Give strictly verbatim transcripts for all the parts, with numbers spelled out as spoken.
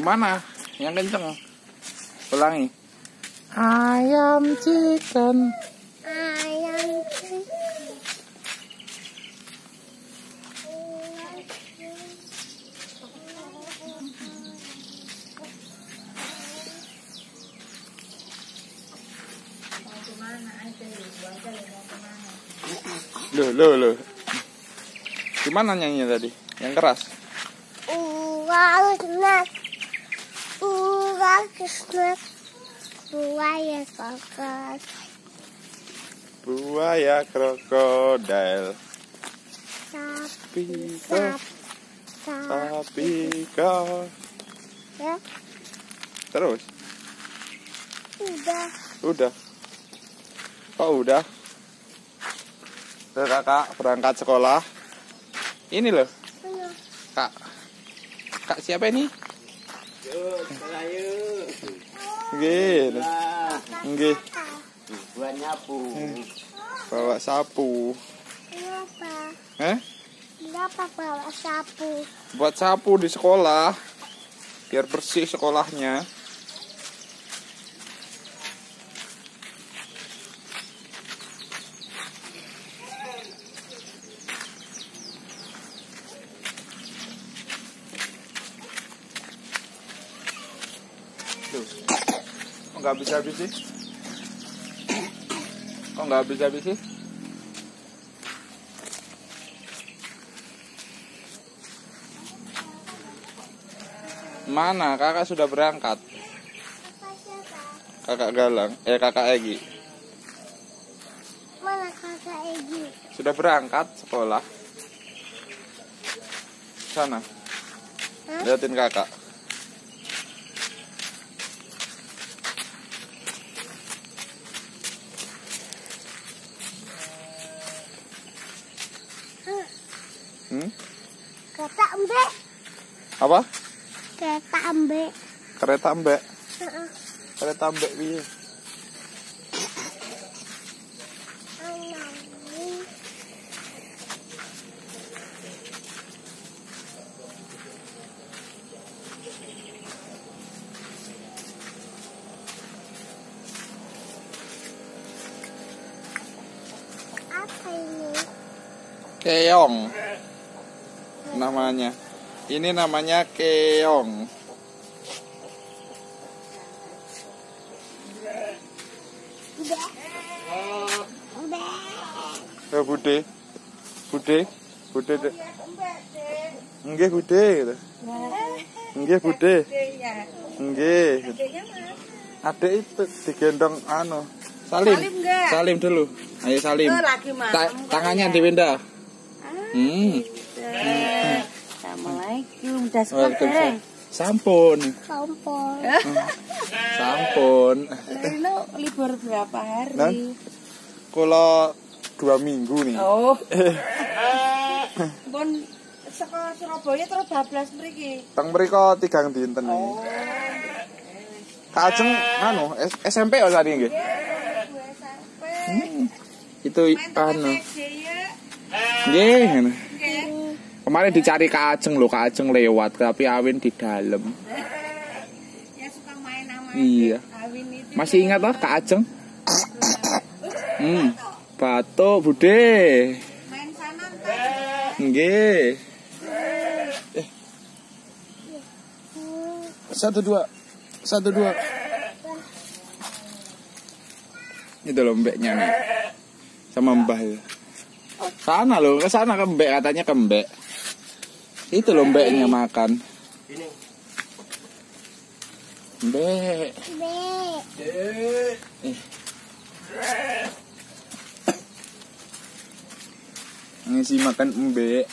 Gimana? Yang kenceng. Ulangi. Ayam chicken. Ayam chicken. Loh, loh, loh. Gimana nyanyinya tadi? Yang keras? Uang snack. Uang snack. Buaya kokos. Buaya krokodil. Sapi. Pika. Sapi. Pika. Ya, Terus? udah. Udah. Kok udah? Udah kakak berangkat sekolah. Ini loh. Ayo. Kak. Kak siapa ini? Yuk, sekolah yuk. Nggih. Nggih. Buat nyapu. Bawa sapu. Kenapa? Eh? Kenapa bawa sapu? Buat sapu di sekolah. Biar bersih sekolahnya. Tuh. Kok nggak bisa habis sih? Kok nggak habis habis sih? Mana? Kakak sudah berangkat. Apa siapa? Kakak Galang, eh kakak Egi. Mana kakak Egi? Sudah berangkat sekolah. Sana. Hah? Liatin kakak. Hmm? Kereta ambek. Apa? Kereta ambek. Kereta ambek. Heeh. Kereta ambek piye? Apa ini? Keong. Namanya. Ini namanya keong. Eh, bude. Bude. Bude. Dek. Nggih, bude gitu. Nggih, bude. Nggih. Adek itu digendong anu. Salim. Salim nggak? Salim dulu. Ayo salim. Oh, lagi malam. Ta- tangannya diwenda. Ah, Hmm. eh, Assalamualaikum. Udah sekolah Waalaikumsalam. bareng. Sampun. Kompor. Sampun. Rino libur berapa hari? Nan? Kalau dua minggu nih. Oh. Bon sekolah Surabaya terus bablas mriki. Teng mriko tigang dinten nih. Oh. Kak Ajeng anu S- S M P ya tadi nggih. Bu S M P. Hmm. Itu Main anu. T P S ya. Nggih. Oke. Kemarin dicari Kak Ajeng lho, Kak Ajeng lewat tapi Awin di dalam. Ya suka main sama Iya. Awin itu. Masih ingat toh Kak Ajeng? Hmm. Batuk, Bude. Main sana ntar. Nggih. Eh. Satu dua. Satu dua. Itu loh mbeknya nih. Sama mbah ya. Sana loh, ke sana ke mbek katanya ke mbek. Itu loh mbeknya makan. Mbek. Bek. Eh. Ngisi makan mbek.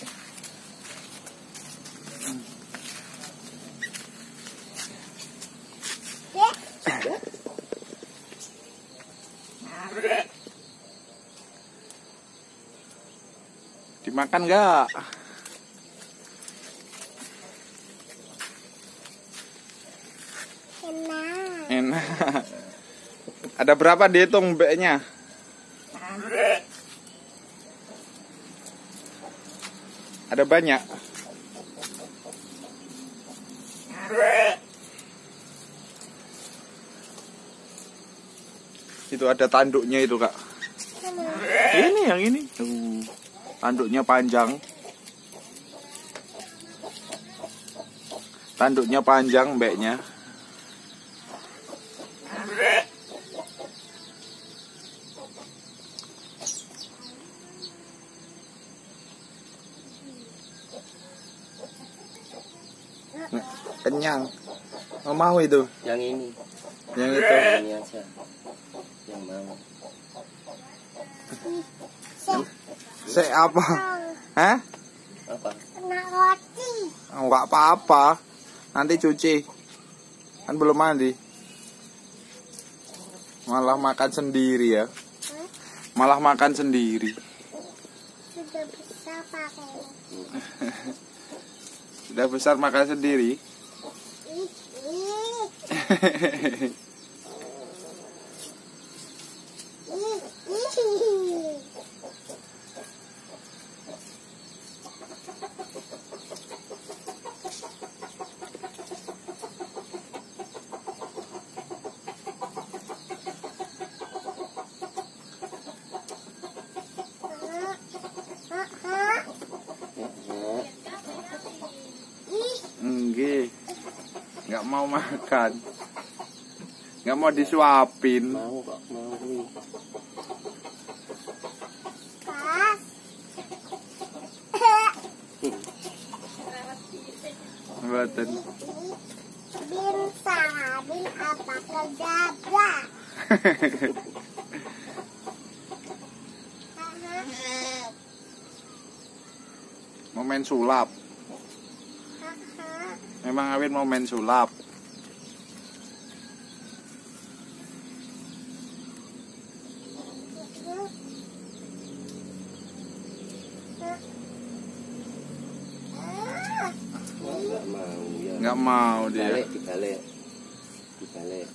Dimakan nggak? Enak. Enak. Ada berapa dihitung mbeknya? Ada banyak. Itu ada tanduknya itu, Kak. Ini yang ini. Uh, tanduknya panjang. Tanduknya panjang mbeknya. Kenyang. Oh, mau itu? Yang ini. Yang itu. Ini aja. Yang mau. Se apa? Hah? Apa? Kena roti. Enggak apa-apa. Nanti cuci. Kan belum mandi. Malah makan sendiri ya. Malah makan sendiri. Sudah besar pakai. Sudah besar makan sendiri. Ih, ih, ih, ih. Ah, ah, ah. Ih, Enggak. Enggak mau makan. Enggak mau disuapin. Mau kok, mau nih. pas. Buatan. Bin salah, bin apa kejabra. Mau main sulap. Memang Awin mau main sulap. Enggak mau ya. Enggak mau dia. Dibalik, dibalik. Dibalik.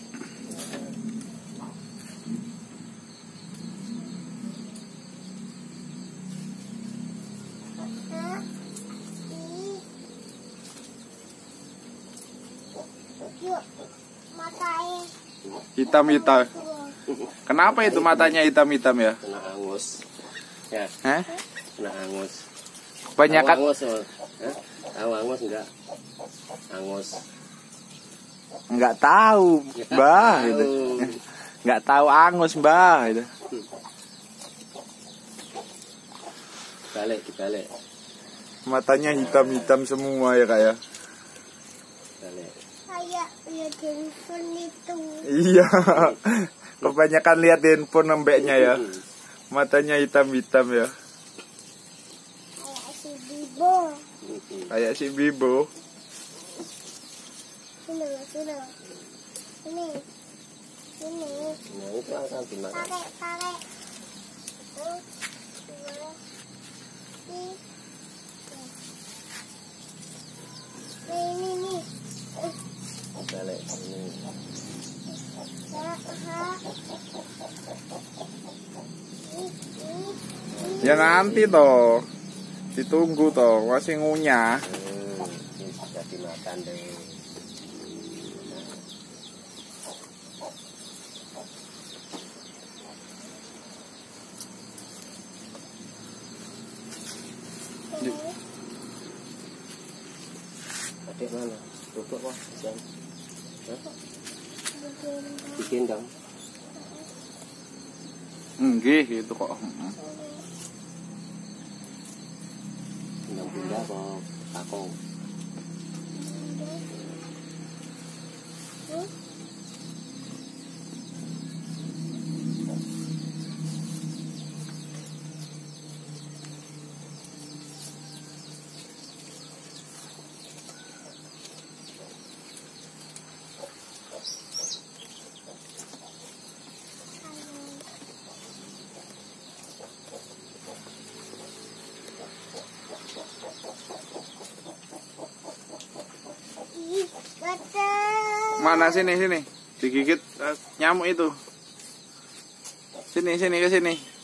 Yuk, matanya. Hitam-hitam. Kenapa itu matanya hitam-hitam ya? Kena angus. Ya, Hah? kena angus. Kebanyakan. Tahu angus, oh. Hah? Tahu angus enggak? Angus. Enggak tahu, Mbah Tahu. gitu. Enggak tahu angus, Mbah gitu. Balik, dibalik. Matanya hitam-hitam semua ya, Kak ya. Balik. Kayak lihat handphone itu. Iya. Kebanyakan lihat handphone nembeknya ya. Matanya hitam-hitam ya. Kayak si Bibo. Kayak si Bibo. Sini, sini. Ini. Ini. Nah, itu akan dimakan. Pakai, pakai. Satu, dua, tiga. Nah, ini nih. Balik. Ini. Ah, ah. Ih, ih. Ya nanti toh. Ditunggu toh, masih ngunyah. Hmm, ini sudah dimakan deh. Adik mana? Duduk kok, Jan. Hah? Bikin dong. Enggih itu kok. Yang pindah kok, kakong. Ih, betul. Mana sini sini. Digigit eh, nyamuk itu. Sini sini ke sini.